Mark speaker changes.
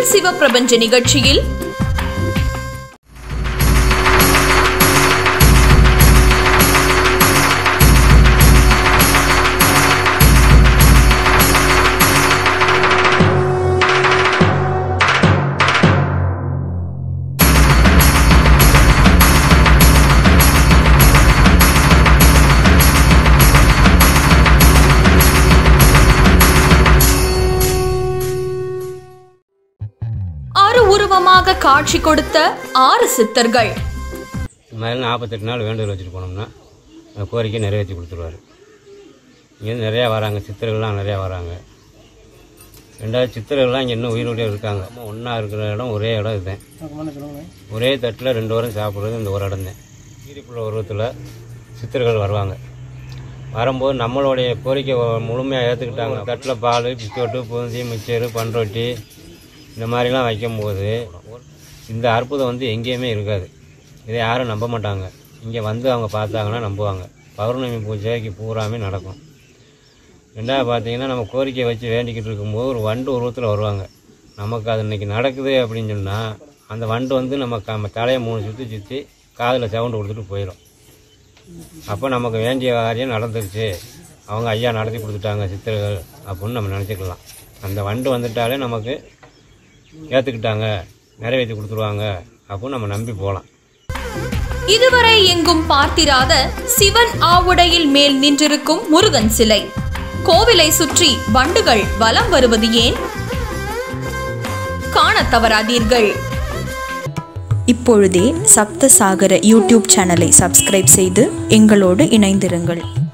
Speaker 1: சிவப்பிரபஞ்ச நிகழ்ச்சியில் உருவமாக காட்சி கொடுத்த 6 சித்தர்கள்.
Speaker 2: 48 நாள் வேண்டுதல் வச்சுட்டு போனோம்னா கோரிக்கை நிறைவேற்றி கொடுத்துருவாரு. இங்கேருந்து நிறையா வராங்க, சித்தர்கள்லாம் நிறையா வராங்க. 2வது சித்தர்கள்லாம் இங்கே இன்னும் உயிரோடு இருக்காங்க. ஒன்றா இருக்கிற இடம் ஒரே இடம் இதுதான். ஒரே தட்டில் 2 வாரம் சாப்பிட்றது இந்த ஒரு இடம் தான். ஈரிப்புள்ள உருவத்தில் சித்தர்கள் வருவாங்க. வரும்போது நம்மளுடைய கோரிக்கை முழுமையாக ஏற்றுக்கிட்டாங்க. தட்டில் பால், பிஸ்கட்டு, பூந்தி, மிச்சரு, பண்ரொட்டி இந்த மாதிரிலாம் வைக்கும்போது இந்த அற்புதம் எங்கேயுமே இருக்காது. இதை யாரும் நம்ப மாட்டாங்க. இங்கே அவங்க பார்த்தாங்கன்னா நம்புவாங்க. பௌர்ணமி பூஜைக்கு பூராமே நடக்கும். 2வது பார்த்தீங்கன்னா நம்ம கோரிக்கை வச்சு வேண்டிக்கிட்டு இருக்கும்போது ஒரு வண்டு உருவத்தில் வருவாங்க. நமக்கு அது இன்றைக்கி நடக்குது அப்படின்னு சொன்னால் அந்த வண்டு நம்ம தலையை 3 சுற்றி காதில் சவுண்டு கொடுத்துட்டு போயிடும். அப்போ நமக்கு வேண்டிய காரியம் நடந்துருச்சு, அவங்க ஐயா நடத்தி கொடுத்துட்டாங்க சித்தர்கள் அப்படின்னு நம்ம நினச்சிக்கலாம். அந்த வண்டு வந்துட்டாலே நமக்கு ஏற்றுக்கிட்டாங்க, நிறைவேற்றி கொடுத்துருவாங்க அப்படின்னு நம்ம நம்பி போகலாம்.
Speaker 1: இதுவரை எங்கும் பார்த்திராத சிவன் ஆவுடையில் மேல் நின்றிருக்கும் முருகன் சிலை. கோவிலை சுற்றி வண்டுகள் வலம் வருவது ஏன்? காண தவறாதீர்கள்.
Speaker 3: இப்பொழுதே சப்த சாகர யூடியூப் சேனலை சப்ஸ்கிரைப் செய்து எங்களோடு இணைந்திருங்கள்.